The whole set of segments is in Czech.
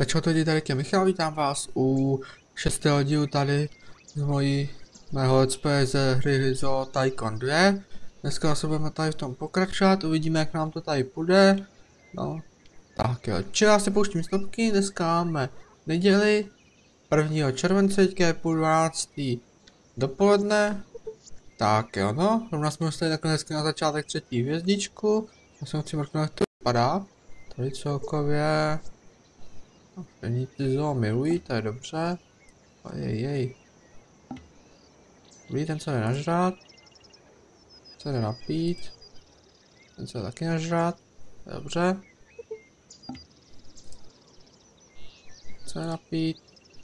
Tak čau, tady je Michal, vítám vás u 6. dílu tady z mého let's play ze hry Zoo Tycoon 2. Dneska se budeme tady v tom pokračovat, uvidíme jak nám to tady půjde. No, tak jo, já si pouštím stopky, dneska máme neděli 1. července, teďka je 11:30 dopoledne. Tak jo, no, rovna jsme dostali nakonec na začátek 3. hvězdičku. Já jsem chci mrknout, jak to vypadá. Tady celkově... Oni ty zoo milují, to je dobře. Ojej. Dobrý, ten se jde nažrát. Ten se jde napít. Ten se jde taky nažrát. To je dobře. Ten se jde napít.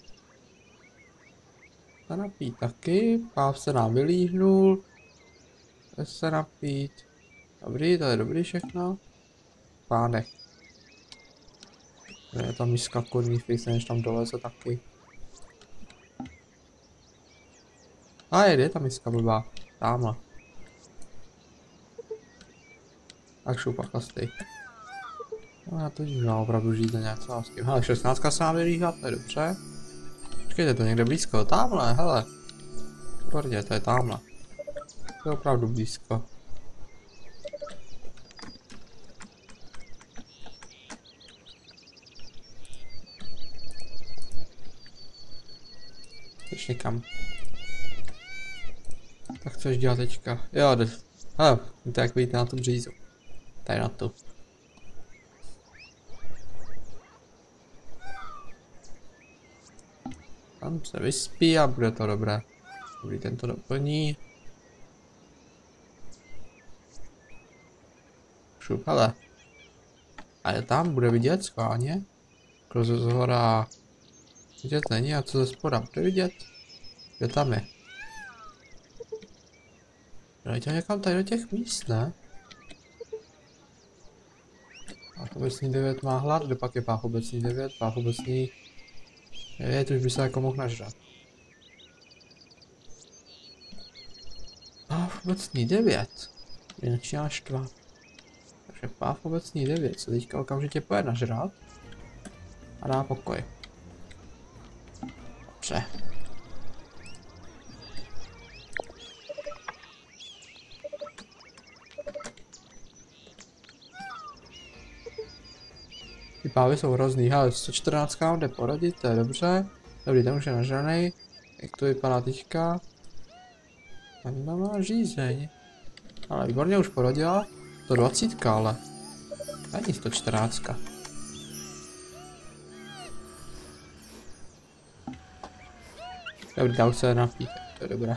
Se napít taky. Páv se nám vylíhnul. Ten se napít. Dobrý, to je dobrý všechno. Pánek. Je tam miska kurní fixne, než tam doleze taky. A je ta miska blbá. Támhle. Tak šupa chlastej. No já to dívám opravdu žít něco s tím. Hele, 16 se nám vylíhá, to je dobře. Počkejte, to někde blízko, támhle, hele. Tvrdě, to je támhle. To je opravdu blízko. Jdeš někam. Tak chceš dělat teďka? Jo, jde. Hele, to jak vidíte na tom řízu. Tady na to. Tam se vyspí a bude to dobré. Dobrý, ten to doplní. Šup, hele. A je tam, bude vidět schválně. Kroze zhora vidět není, a co ze spoda bude vidět? Kde tam je? Dajte někam tady do těch míst, ne? Páv obecný 9 má hlad, kde pak je páv obecný 9, páv obecný 9 už by se jako mohl nažrat. Páv obecný 9 mě začíná štvat. Takže páv obecný 9 se teďka okamžitě pojede nažrat a dá pokoj. Dobře. Ty pávy jsou hrozný, hele, 114 nám jde porodit, to je dobře. Dobrý, ten už je nažranej. Jak to vypadá teďka? Tam má žízeň. Ale výborně už porodila. 120, ale. Ani 114. Dobrý, dá se napít, to je dobré.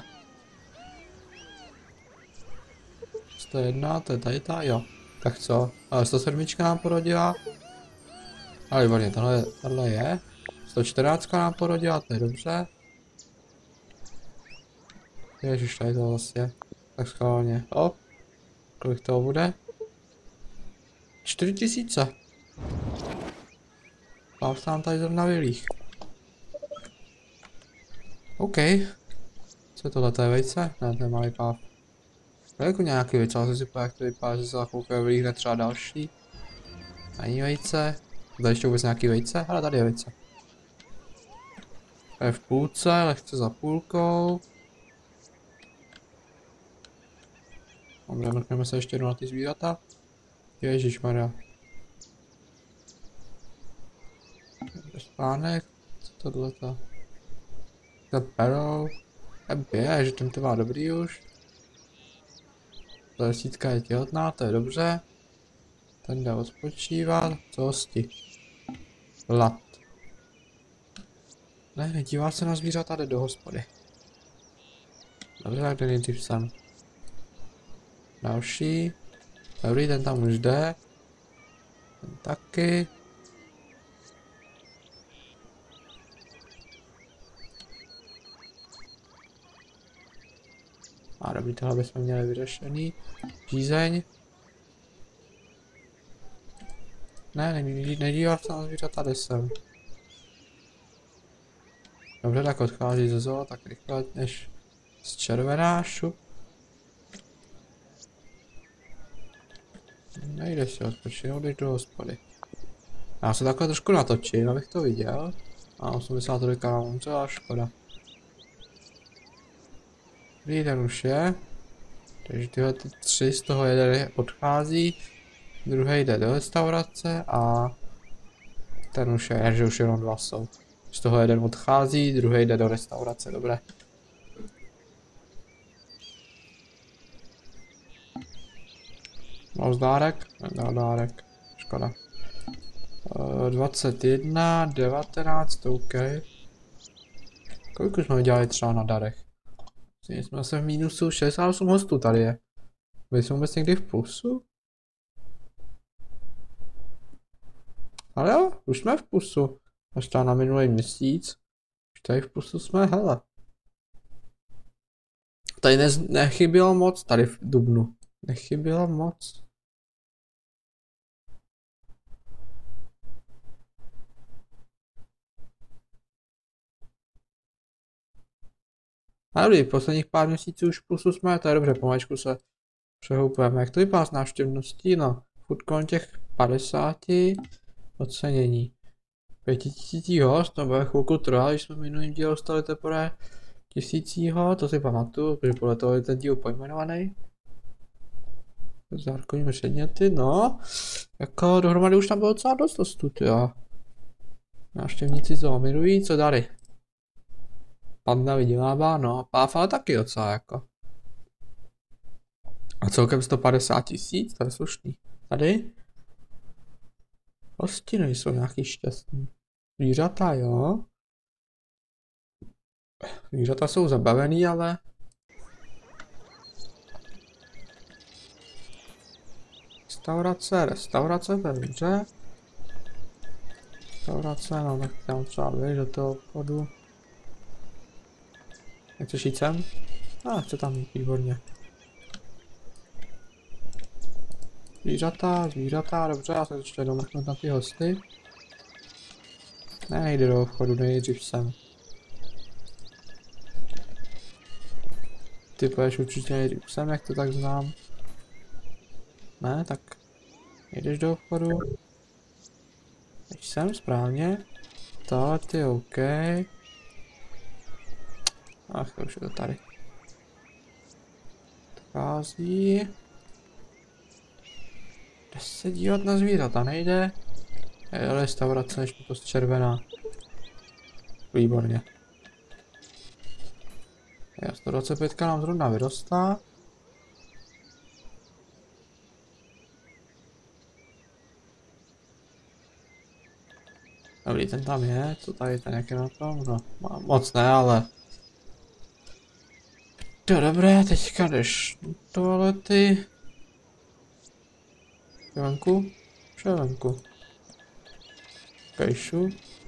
101, to je tady ta, jo. Tak co? Ale 107 nám porodila. Ale výborně, tohle je. 114 nám porodila, to je dobře. Ježiš, tady to vlastně. Tak schválně. O, kolik toho bude? 4000. Páv nám tady zrovna vylích. OK. Co je tohle, to je vejce? Ne, to je malý páv. To je jako nějaký vejce, ale si jak to vypadá, že se za chvilku vylíhne třeba další. Není vejce. Tady ještě vůbec nějaký vejce? Ale tady je vejce. To je v půlce, lehce za půlkou. Dobře, mrkneme se ještě jednou na ty zvířata. Ježišmarja. Spánek. Co tohleto? To perou. Je, že ten to má dobrý už. Ta desítka je těhotná, to je dobře. Ten jde odpočívat. Co hosti? Lat. Ne, nedívá se na zvířata, jde do hospody. Dobře, tak jde nejdřív sem. Další. Dobrý, ten tam už jde. Ten taky. A dobrý, tohle bychom měli vyřešený. Žízeň. Ne, nedívá se na zvířata, jde sem. Dobře, tak odchází ze zoo, tak rychle než z červená, šup. Nejde si odpočinout, jdeš do hospody. Já se takhle trošku natočím, abych to viděl. A 83 kanálů, co škoda. Ten už je. Takže tyhle ty 3, z toho jeden odchází, druhý jde do restaurace a ten už je, že už jenom 2 jsou. Z toho jeden odchází, druhý jde do restaurace, dobré. Mám dárek? Nedal dárek, škoda. 21, 19, OK. Kolik už jsme dělali třeba na darech? Jsme zase v mínusu, 68 hostů tady je. Byli jsme vůbec někdy v plusu? Ale jo, už jsme v plusu. Až třeba na minulý měsíc. Už tady v plusu jsme, hele. Tady nechybělo moc, tady v dubnu. Nechybělo moc. Ale v posledních pár měsíců už v plusu jsme, to je dobře, pomalečku se přehoupujeme. Jak to vypadá s návštěvností? No, furt kolem těch 50 ocenění. 5000 host, to bude chvilku trvat, když jsme v minulým dílu dostali teprve 1000, to si pamatuju, protože podle toho je ten díl pojmenovaný. Zárkovní předměty, no. Jako dohromady už tam bylo docela dost hostů, jo. Návštěvníci zoomirují, co dali? Panda vydělává, no, Páv ale taky docela jako. A celkem 150 000, to je slušný. Tady? Hosti nejsou nějaký šťastný. Zvířata, jo. Zvířata jsou zabavený, ale... Restaurace, to je dobře. Restaurace, no tak tam třeba vyjít do toho obchodu. Nechceš jít sem? Chce tam jít, výborně. Zvířata, dobře, já se ještě jdu mrknout na ty hosty. Ne, nejde do obchodu, nejdřív sem. Ty půjdeš určitě nejdřív sem, jak to tak znám. Ne, tak nejdeš do obchodu. Jdeš sem, správně. Tohle ty OK. Ach, už je to tady. Odchází. Jde se dívat na zvířata, nejde. Je do restaurace, než mi to zčervená. Výborně. Je 125 nám zrovna vyrostla. Dobrý, ten tam je, co tady ten, jak je na tom, no, moc ne, ale... To dobré, teďka jdeš do toalety. Venku. Kejšu.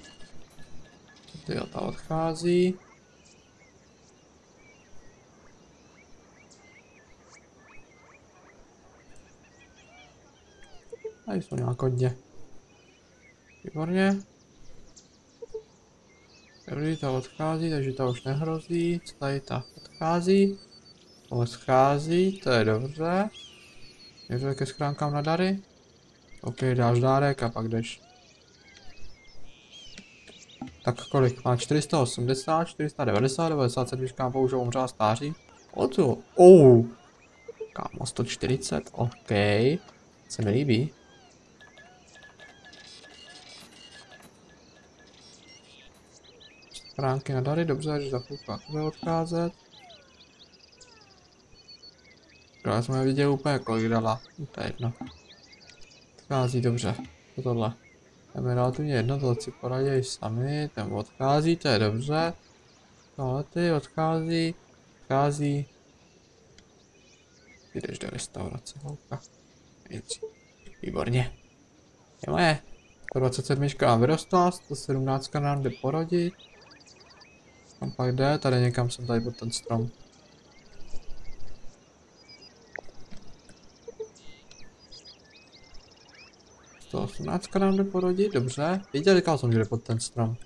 Ty ta odchází. Tady jsou nějak hodně. Výborně. Dobrý, ta odchází, takže ta už nehrozí. Co tady ta odchází? Odchází, to je dobře. Jdu ke schránkám na dary. OK, dáš dárek a pak jdeš. Tak kolik? Má 480, 490, 97 použil umřela stáří. O co? Kámo, 140, OK. Se mi líbí. Schránky na dary, dobře, že za chvilku bude odcházet. Já jsem neviděl úplně, kolik dala. To je jedno. Odchází dobře. To tohle. Tam je relativně jedno, tohle si poraděj sami. Ten odchází, to je dobře. Tohle ty odchází. Jdeš do restaurace, holka. Výborně. Je moje. 127 nám vyrostla, 117 nám jde porodit. Kam pak jde? Tady někam jsem tady pod ten strom. To 18 nám jde porodit, dobře. Viděl, říkal jsem, že jde pod ten strom.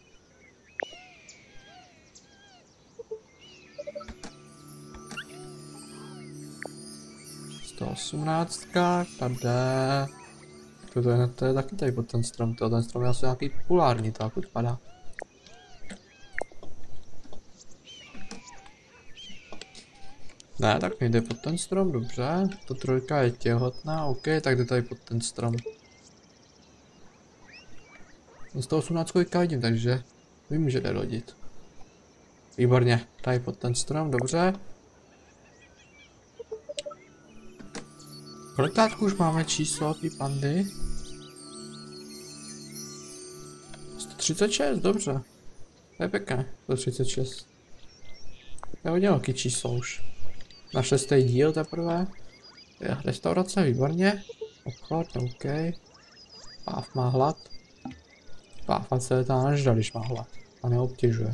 To 18, tady. To je taky tady pod ten strom, ten strom je asi nějaký populární, to jako vypadá. Ne, tak nejde pod ten strom, dobře. To trojka je těhotná, OK, tak jde tady pod ten strom. 118 vidím, takže vím, že jde lodit. Výborně, tady pod ten strom, dobře. Kolikátku už máme číslo ty pandy? 136, dobře. To je pěkné, 136. To je hodně velký číslo už. Na 6. díl teprve. Je restaurace, výborně. Obchod, OK. Páv má hlad. Páv se tam nažral, když má hlad. A neobtěžuje.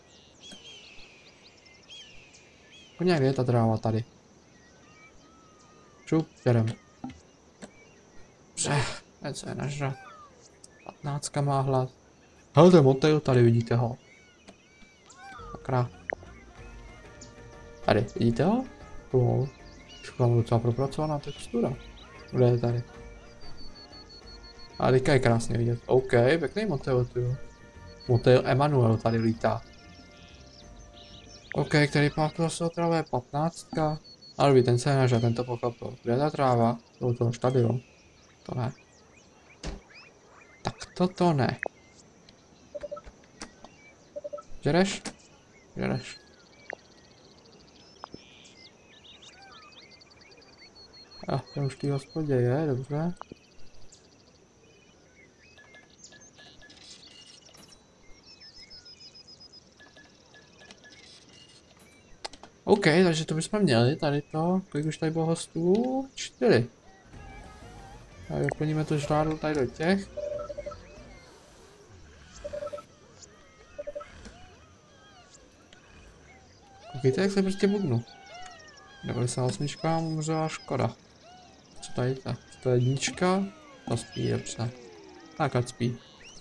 Koně, kde je ta tráva tady? Šup, jedem. Dobře, ať se je nažrat. 15 má hlad. Hele, ten motel tady, vidíte ho. Sakra. Tady, vidíte ho? Lol. Už mám docela propracovaná textura. Kde je tady? Ale teďka je krásně vidět. OK, pěkný motel, tyjo. Motel Emanuel tady lítá. OK, který páv to zase otravuje 15. Ale vy, ten se nenažil, ten to pochopil. Kde je ta tráva? To už tady, jo. To ne. Tak to ne. Žereš? Žereš. A ten už v té hospodě je, dobře. OK, takže to bychom měli, tady to. Kolik už tady bylo hostů? 4. A doplníme to žrádlo tady do těch. Koukejte, jak se prostě bugnu. 98 umřela Škoda. Co tady to? To je jednička. To spí, dobře. Tak ať spí.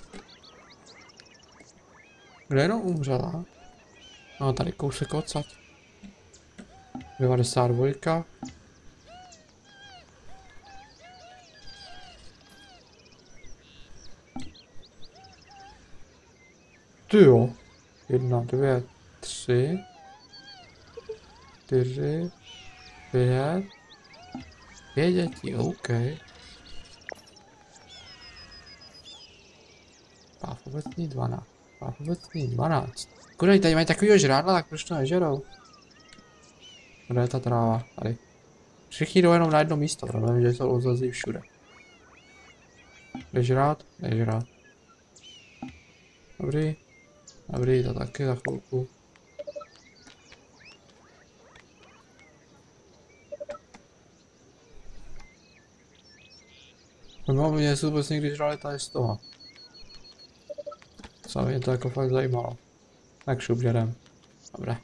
Kde jenom umřela? No tady kousek odsad. 92. Ty jo. 1, 2, 3, 4, 5. 5 dětí, OK. Páv obecný 12. Páv obecný 12. Kudej, tady mají takovýho žrádla, tak proč to nežerou? Kde je ta tráva? Tady. Všichni jdou jenom na jedno místo, problém, že jsou rozlezlí všude. Jdeš rád? Jdeš rád. Dobrý. Dobrý, to taky za chvilku. No, mě se vůbec někdy žrali tady z toho. Co mě to jako fakt zajímalo. Tak šup, jdem. Dobré.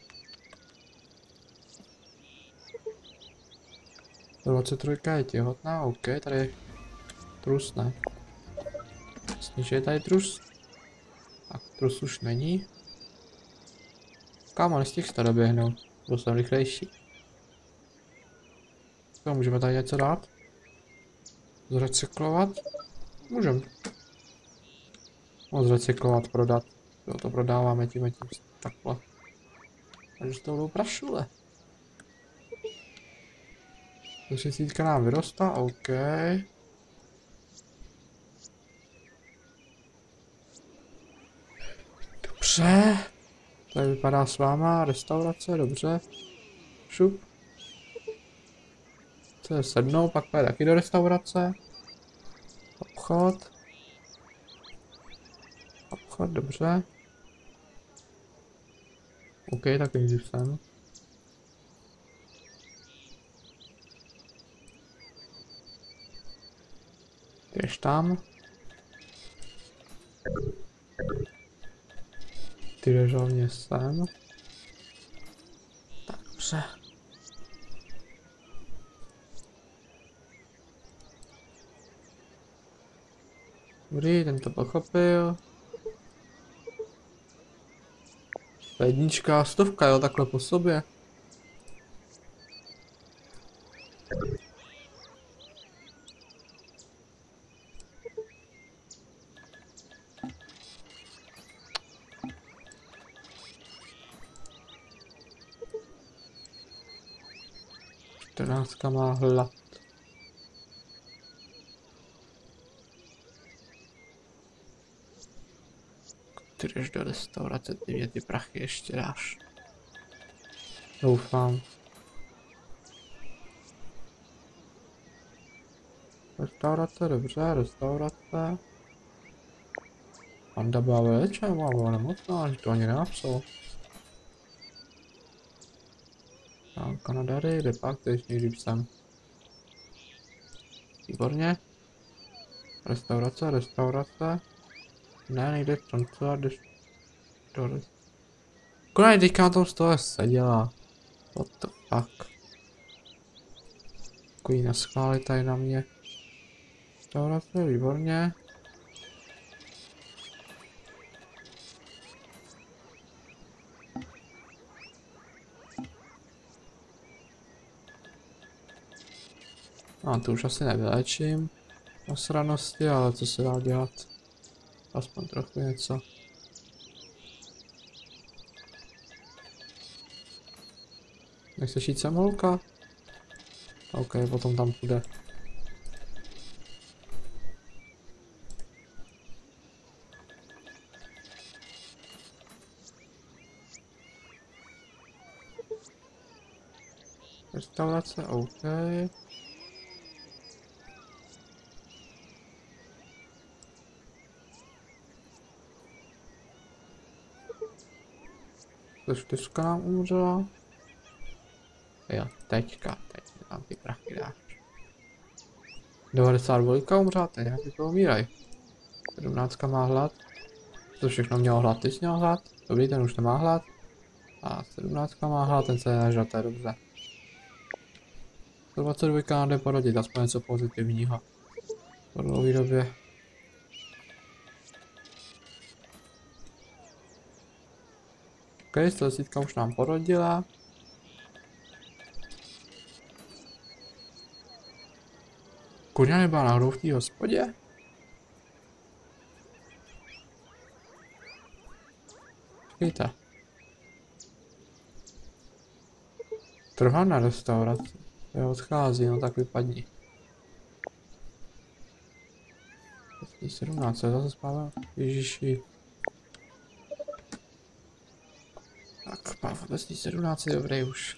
23 je těhotná, OK, tady je trus, ne? Sníže je tady trus? Tak, trus už není. Kámo, nestihl to doběhnout, byl jsem rychlejší. Co, můžeme tady něco dát? Zrecyklovat? Můžem. No, zrecyklovat, prodat. Jo, to prodáváme tím takhle. Takže to budou prašule. 30 nám vyrostá, OK. Dobře. Tady vypadá s váma restaurace, dobře. Šup. Chce sednout, pak půjde taky do restaurace. Obchod. Obchod, dobře. OK, tak jdu sem. Jdeš tam. Ty jdeš hlavně sem. Tak, dobře. Dobrý, ten to pochopil. Ta jednička, 100, jo, takhle po sobě. 14 má hlad. Ty jdeš do restaurace, ty mě ty prachy ještě dáš. Doufám. Restaurace, dobře, restaurace. Panda byla velice, byla nemocná, že to ani nenapsal. Kanadary, jde pak, teď nejdřív sem. Výborně. Restaurace, restaurace. Ne, nejde tancovat, jdeš do restaurace. Konec, teďka na tom stole seděla. What the fuck. Takový naschvály tady na mě. Restaurace, výborně. No, to už asi nevylečím. Osranosti, ale co se dá dělat? Aspoň trochu něco. Nechceš jít sem, holka? OK, potom tam půjde. Restaurace, OK. To 4 nám umřela. Jo, teďka, teď tam ty prachy dáš. 92 umřela, teď nějaký to umíraj. 17 má hlad. To všechno mělo hlad, ty jsi měl hlad. Dobrý, ten už nemá hlad. A 17 má hlad, ten se nenažral, to je dobře. 122 nám jde porodit, aspoň něco pozitivního. Po dlouhé době. OK, 110 už nám porodila. Kurňa nebyla náhodou v té hospodě? Počkejte. Trvá na restauraci. Jo, odchází, no tak vypadni. 17, zase spává. Ježiši. Tak, Pavel, 17 je dobrý už.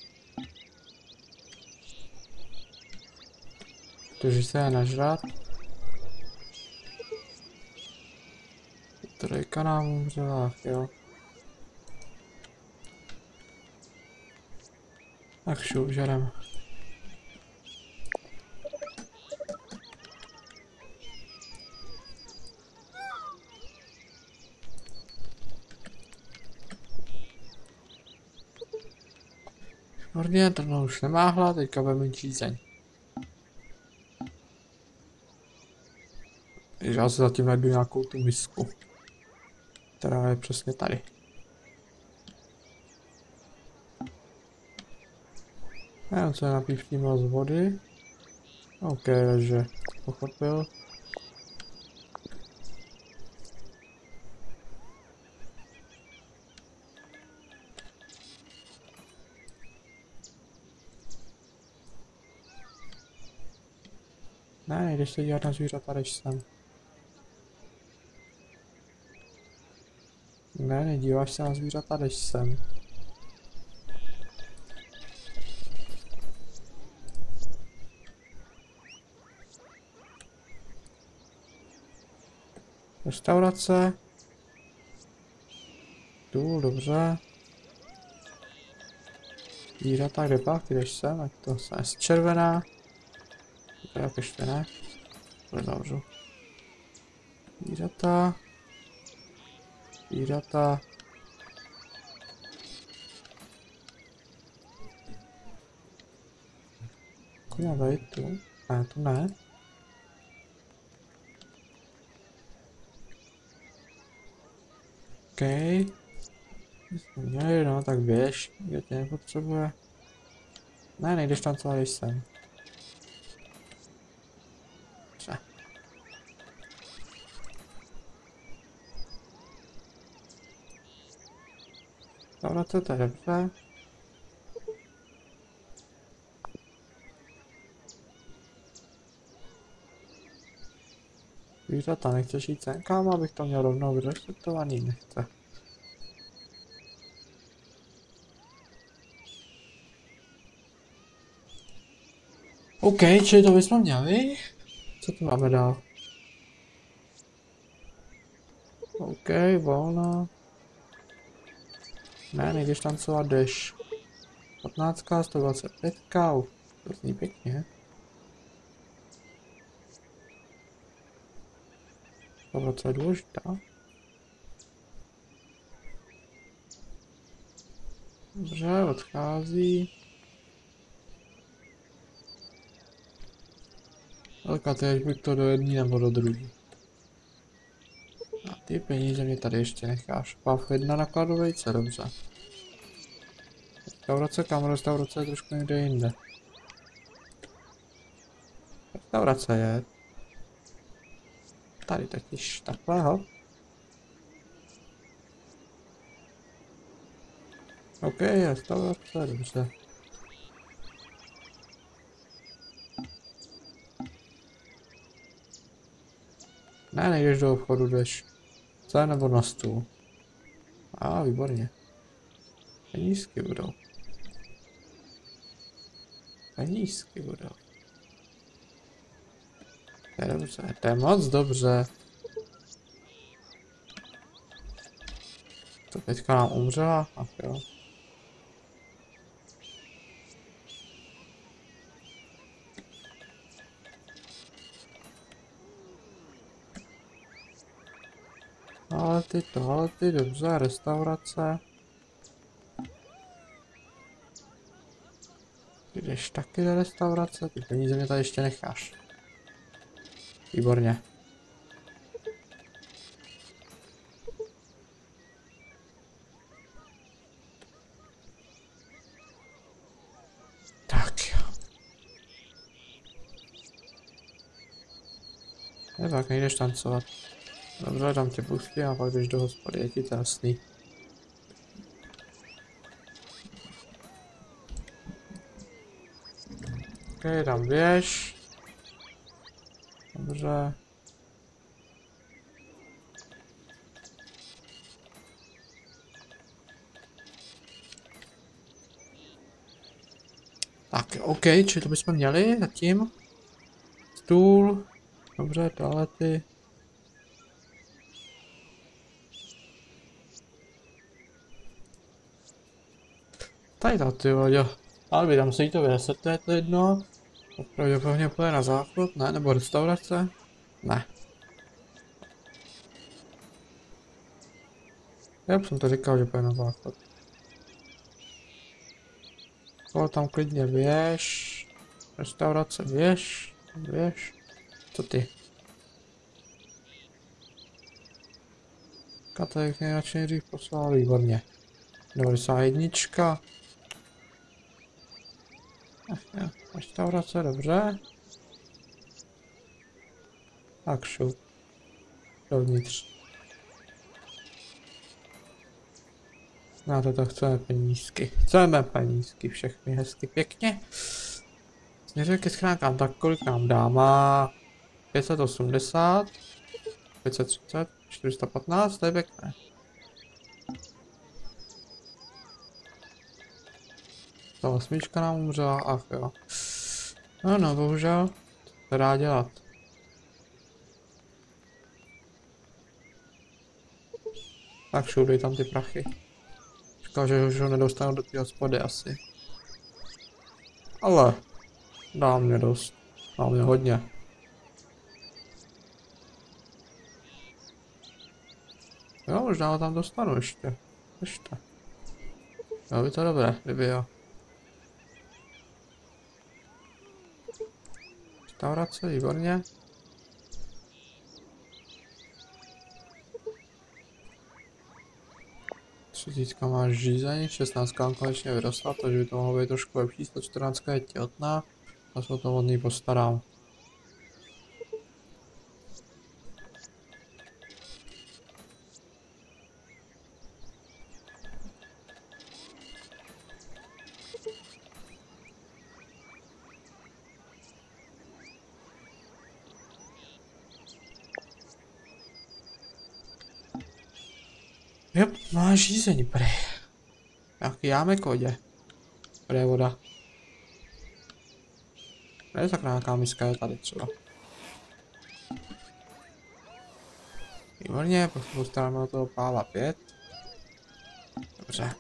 Protože se je nažrat. Trojka nám umřela, jo. Tak šup, žerem. Výborně, ten už nemá hlad, teďka bude mít žízeň. Já se zatím najdu nějakou tu misku, která je přesně tady. Jenom se napí přímo z vody. OK, takže pochopil. Ne, nejdeš se dívat na zvířata, jdeš sem. Ne, nedíváš se na zvířata, jdeš sem. Restaurace. Tu, dobře. Zvířata, kde pak, ty jdeš sem, ať to se červená. Tak ještě ne. To zavřu. Zvířata. Zvířata. Koně tady tu? Ne, tu ne. OK. Jsme měli, no tak běž, kde tě nepotřebuje. Ne, nejdeš tam celý sem. Dobře. Tohle to je dobře. zvířata, nechceš jít sem, kámo, abych to měl rovnou vyrespektovaný, nechce. OK, čili to bychom měli. Co tu máme dál? OK, volno. Ne, nejdeš tancovat, jdeš. 15, 125, to zní pěkně. Tohle co je důležitá. Dobře, odchází. Velká, teď buď to do jedné nebo do druhé. A ty peníze mě tady ještě necháš. Pav 1 nakladu vejce, dobře. Restaurace, kam restaurace je trošku někde jinde. Restaurace je tady totiž takového. OK, restaurace, dobře. Ne, nejdeš do obchodu, jdeš. Co nebo na stůl? Výborně. Penízky budou. Penízky budou. To je dobře, to je moc dobře. To teďka nám umřela? Ach jo. Tohle ty, dobře, restaurace. Ty jdeš taky do restaurace, ty peníze mě tady ještě necháš. Výborně. Tak jo. Tak nejdeš tancovat. Dobře, dám tě pustím a pak jdeš do hospody, je ti to jasný. OK, dám běž. Dobře. Tak, OK, čili to bychom měli zatím. Stůl. Dobře, toalety. Tady to, ty vodě. Ale vydám se jí to vysvětlit, to jedno. Pravděpodobně půjde na záchod, ne? Nebo restaurace? Ne. Já jsem to říkal, že půjde na záchod. Kolo tam klidně běž. Restaurace běž. Běž. Co ty? Katek nejradši nejdřív poslal, výborně. 91. Restaurace, dobře. Tak šup. Dovnitř. Na to chceme penízky. Chceme penízky, všechny hezky pěkně. Směřuje ke schránkám, tak kolik nám dá? Má 580, 530, 415, to je pěkné. Ta 8 nám umřela, ach jo. No, bohužel, to dá dělat. Tak šup, tam ty prachy. Říkal, že už ho nedostanu do té hospody asi. Ale dá mě dost. Dá mě hodně. Jo, možná ho tam dostanu ještě. Jo, by to dobré, kdyby jo. Restaurace, výborně. Třicítka máš řízení, 16 konečně vyrostla, takže by to mohlo být trošku lepší, 114 je těhotná, a se o tom od ní postarám. Jo, máš žízeň, prej. Jaký jámek vodě. Prej voda. Ne, tak nějaká miska je tady třeba. Výborně, postaráme o toho páva 5. Dobře.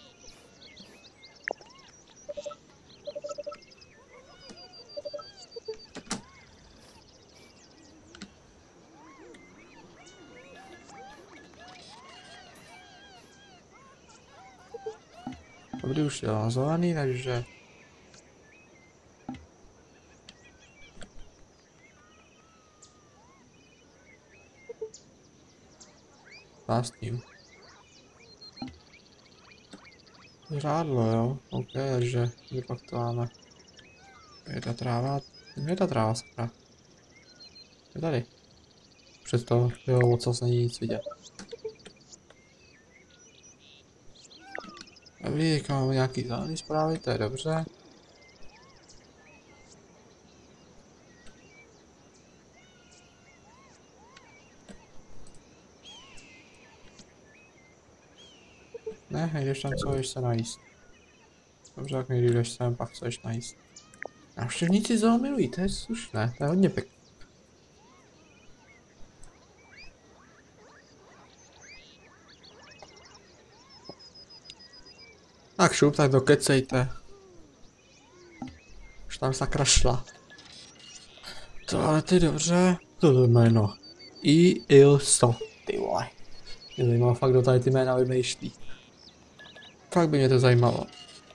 Dobrý, už je zelený, takže... S tím. Žrádlo, jo? OK, takže pak to máme. Je ta tráva? Je ta tráva, sakra. Je tady. Přesto, jo, ocas není nic vidět. Dobrý, máme nějaký zelený zprávy, to je dobře. Ne, nejdeš tam co, jdeš se najíst. Dobře, jak nejdeš sem, pak chceš najíst. Návštěvníci zoo milují, to je slušné, to je hodně pěkné. Tak šup, tak dokecejte. Už tam sakra šla. To ale ty dobře. To je jméno. Ilso. Ty vole. Mě zajímalo fakt, kdo tady ty jména vymýšlí. Fakt by mě to zajímalo.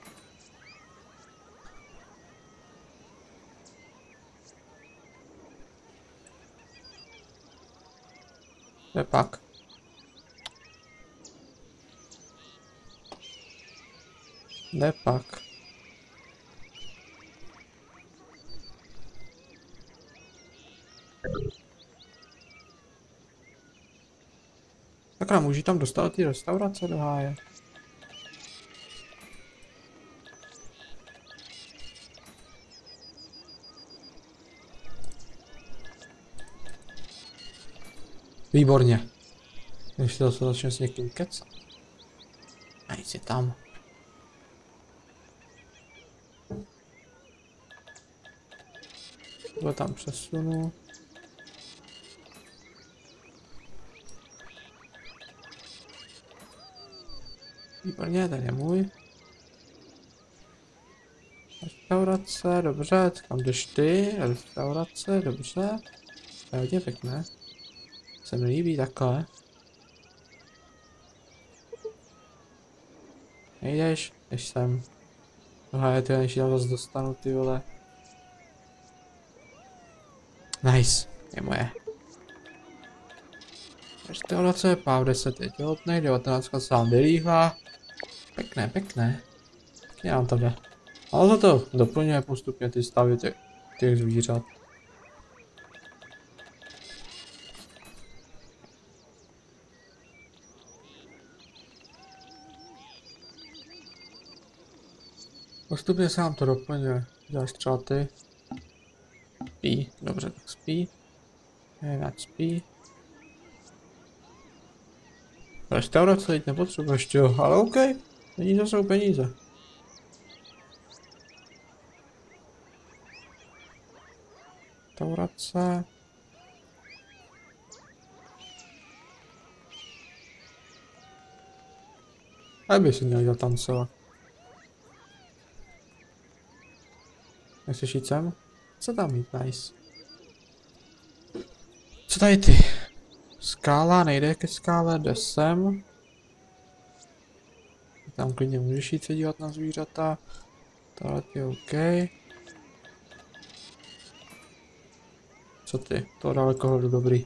Kde pak? Kde pak? Sakra, můžu tam dostat ty restaurace do háje? Výborně. Když se zase začne s někým kecat. Najít si tam. To tam přesunu. Výborně, ten je můj. Restaurace, dobře, kam jdeš ty? Restaurace, dobře. To je hodně pěkné. Se mi líbí takhle. Nejdeš, jdeš sem. Tohle je ty, než tam zase dostanu, ty vole. Nice, je moje. Restaurace, páv 10 je těhotnej, 19 se vám vylívá. Pěkné, pěkné. Pěkně nám to jde. Ale za to doplňuje postupně ty stavy těch zvířat. Postupně se nám to doplňuje. Děláš třeba ty. Spí, dobře, tak spí. Jinak spí. Restaurace teď nepotřebuješ, jo, ale OK. Peníze jsou peníze. Restaurace. A by si měl tancovat. Nechceš jít sem? Co tam mít, nice. Co tady ty? Skála, nejde ke skále, jde sem. Tam klidně můžeš jít se dívat na zvířata. Tohle je OK. Co ty? To dalekohledu dobrý.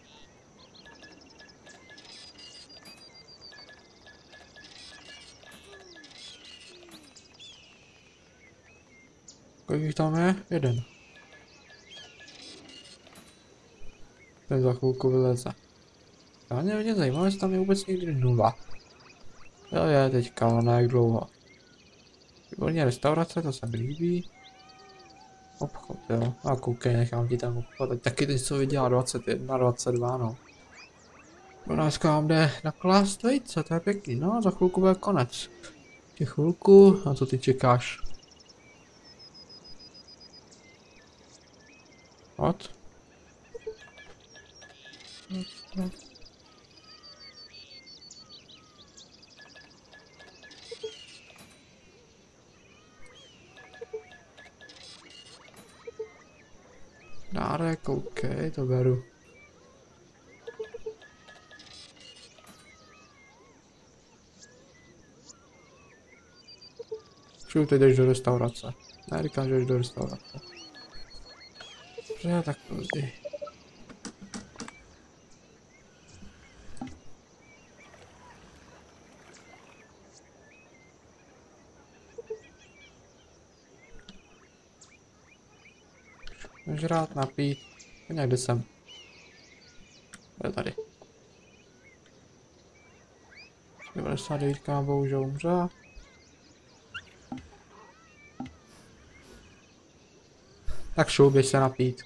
Kolik jich tam je? Jeden. Ten za chvilku vyleze. A mě hodně zajímavé, jestli tam je vůbec někdy 0. Jo je teďka, ale ne jak dlouho. Výborně, restaurace, to se mi líbí. Obchod, jo. A koukej, nechám ti tam obchod. Ať taky teď co vydělá 21, 22, no. Dneska vám jde naklást vejce, to je pěkný, no, za chvilku bude konec. Ještě chvilku, na co ty čekáš? Od? Dárek, OK, to beru. Čuju, teď jdeš do restaurace. Ne, říkám, že jdeš do restaurace. Dobře, tak později. Žrát, napít. Někde jsem. Je tady. 99 má bohužel umřela. Tak šup, běž se napít.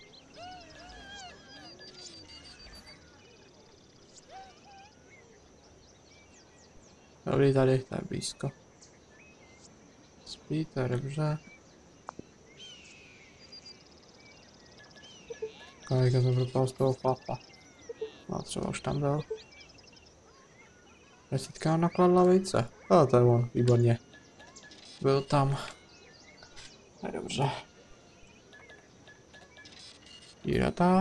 Dobrý, tady, to je blízko. Spí, to je dobře. Kolika jsem propal z toho chlapa. No, třeba už tam byl. Desítka nakladla vejce. A to je on, výborně. Byl tam. To je dobře. Díratá.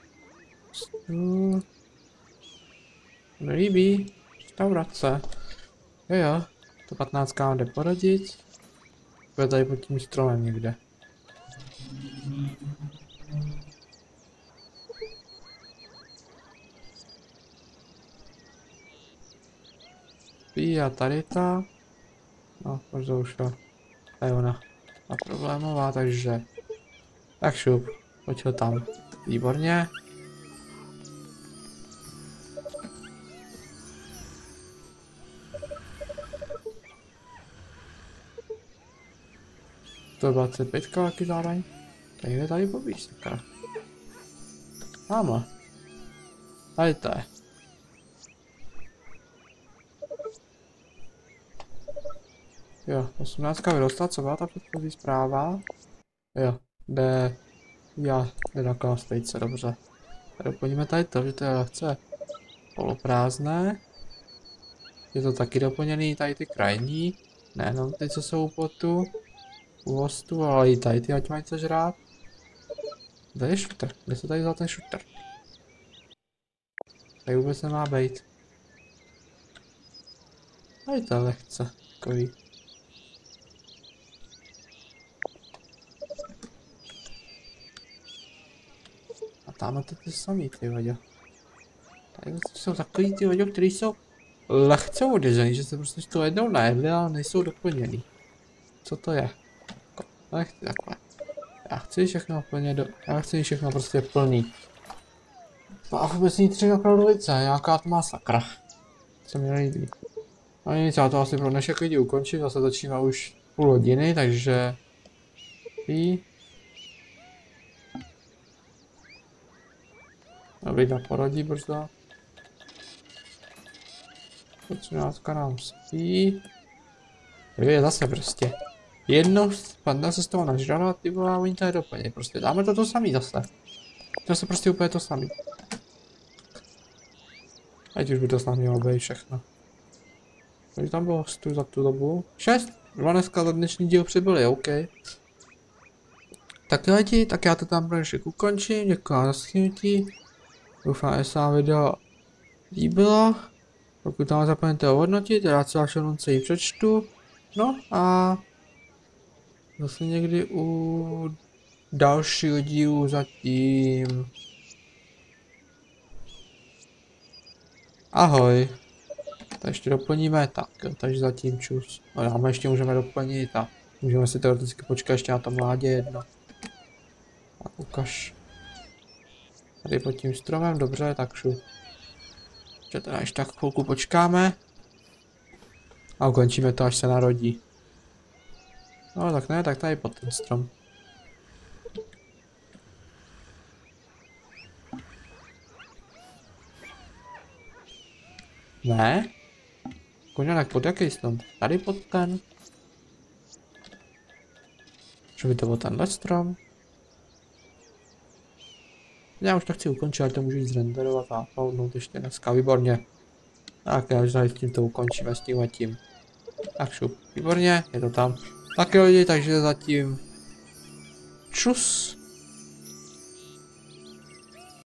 Líbí. Restaurace. Jo, to 15 mám jde poradit. Bude tady pod tím stromem někde. A tady ta. No, možná už jo. To je ona. A problémová, takže. Tak šup, pojď ho tam. Výborně. To 25 taky zároveň. Tady je tady poblíž, sakra. Máma. Tady to je. Jo, 18 vyrostla, co byla ta předchozí zpráva? Jo, jde naklást vejce, dobře. Tady doplníme tady to, že to je lehce poloprázdné. Je to taky doplněný tady ty krajní, nejenom ty, co jsou u plotu, u hostu, ale i tady ty, ať mají co žrát. Kde je šuter? Kde se tady vzal ten šuter? Tady vůbec nemá být. Tady to je lehce, takový. A tamhle to ty samý, ty vadě. Tady jsou takový ty vadě, který jsou lehce odežený, že se prostě to jednou najedli, ale nejsou doplněný. Co to je? Nechci takhle. Já chci všechno plně já chci všechno prostě plný. A vůbec nic třeba kladlice, nějaká tmá sakra. Co mi nelíbí. No nic, já to asi pro dnešek lidi ukončím, zase začíná už půl hodiny, takže... Dobrý, na porodí brzo. 13 nám spí. Je zase prostě. Jednou spadne se z toho nažrala, ty vole, oni tady doplně. Prostě dáme to samý zase. To se prostě úplně to samý. Ať už by to snad mělo být všechno. Takže tam bylo hostů za tu dobu. 6. 2 dneska za dnešní díl přibyli, OK. Tak lidi, tak já to tam pro dnešek ukončím. Děkuji za slyšení. Doufám, že se vám video líbilo. Pokud tam zapomeňte ohodnotit, já se vaše ji přečtu. No a zase někdy u dalšího dílu zatím. Ahoj. To ještě doplníme, tak jo, takže zatím čus. No dáme ještě můžeme doplnit a můžeme si teoreticky počkat ještě na tom mládě jedno. Tak ukaž. Tady pod tím stromem, dobře, tak šup. Že teda ještě tak chvilku počkáme. A ukončíme to, až se narodí. No tak ne, tak tady pod ten strom. Ne? Koněnek, pod jaký strom? Tady pod ten? Že by to byl tenhle strom? Já už to chci ukončit, ale to můžu jít zrenderovat a uploadnout ještě dneska, výborně. Tak já už s tím to ukončíme s tím a tím. Tak šup, výborně, je to tam. Tak jo lidi, takže zatím čus.